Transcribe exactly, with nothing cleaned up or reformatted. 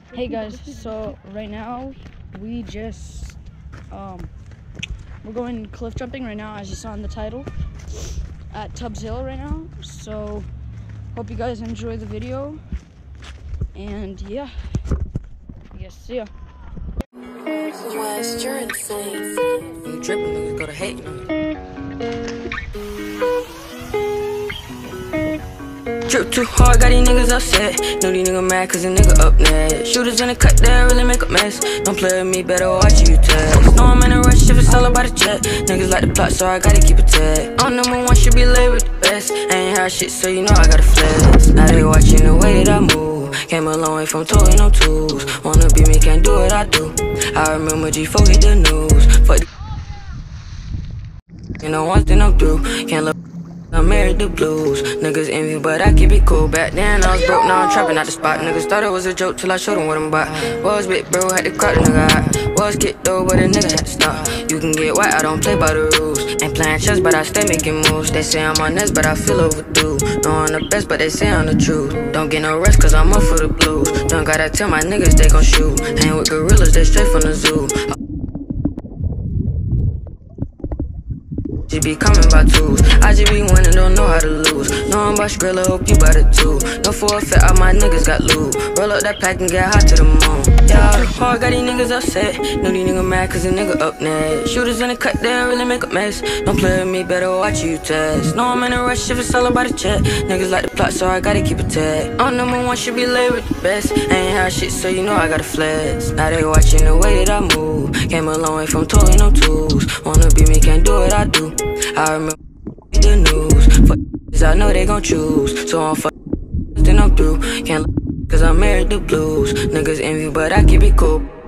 Hey guys, so right now we just um we're going cliff jumping right now, as you saw in the title, at Tubbs Hill right now. So hope you guys enjoy the video, and yeah, I guess see ya. West, you're insane. I'm dripping, niggas go to hating on you. Drip too hard, got these niggas upset. Know these niggas mad cause a nigga up next. Shooters in the cut there, really make a mess. Don't play with me, better watch you test. Know I'm in a rush if it's all about a check. Niggas like the plot, so I gotta keep it tight. I'm number one, should be laid with the best. I ain't had shit, so you know I gotta flex. Now they watching the way that I move. Came a long way from toting no tools. Wanna be me, can't do what I do. I remember G four hit the news. Fuck the you know one thing I'm through. Can't look, I'm married to blues. Niggas envy, but I keep it cool. Back then I was broke, now I'm trapping out the spot. Niggas thought it was a joke till I showed them what I'm about. Was big bro, had to crack the nigga out. Was kicked though, but a nigga had to stop. You can get white, I don't play by the rules. Ain't playing chess, but I stay making moves. They say I'm on this, but I feel overdue. Know I'm the best, but they say I'm the truth. Don't get no rest, cause I'm up for the blues. Don't gotta tell my niggas they gon' shoot. Hang with gorillas, they straight from the zoo. Just be coming by twos. I just be winning, don't know how to lose. Know I'm about Skrilla, hope you bout it too. No for a fact, all my niggas got loot. Roll up that pack and get hot to the moon. Yeah, hard, got these niggas upset. Know these niggas mad cause a nigga up next. Shooters in the cut there, really make a mess. Don't play with me, better watch you test. Know I'm in a rush if it's all about a check. Niggas like the plot, so I gotta keep it tight. I'm number one, should be laid with the best. I ain't had shit, so you know I gotta flex. Now they watching the way that I move. Came a long way from toting no tools. Wanna be me, can't do what I do. I remember the news. Fuck, I know they gon' choose. So I'm fucking, then I'm through. Can't cause I'm married to blues. Niggas envy, but I keep it cool.